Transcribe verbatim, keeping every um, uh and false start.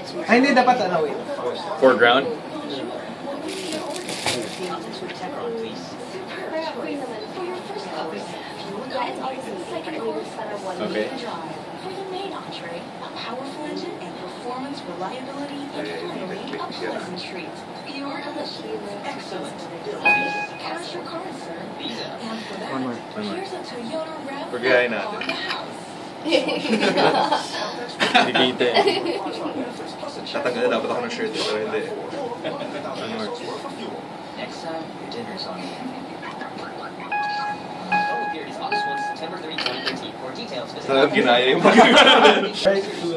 Ay, hindi. Dapat ano, wait. Foreground? Okay. For the main entree, a powerful engine and performance reliability, finally a pleasant treat. Your excellent. Cash your card, sir. And for that, One more. One more. here's a Toyota RAV Pagkain on natin. the house. Hindi kita eh. Tatanggal na dapat ako ng shirt eh, pero hindi. One more. Next time, your dinner's on me. Oh, here is August first, September thirtieth, twenty thirteen. For details, visit... Talagang ginaya yung pagkakaroon. Right,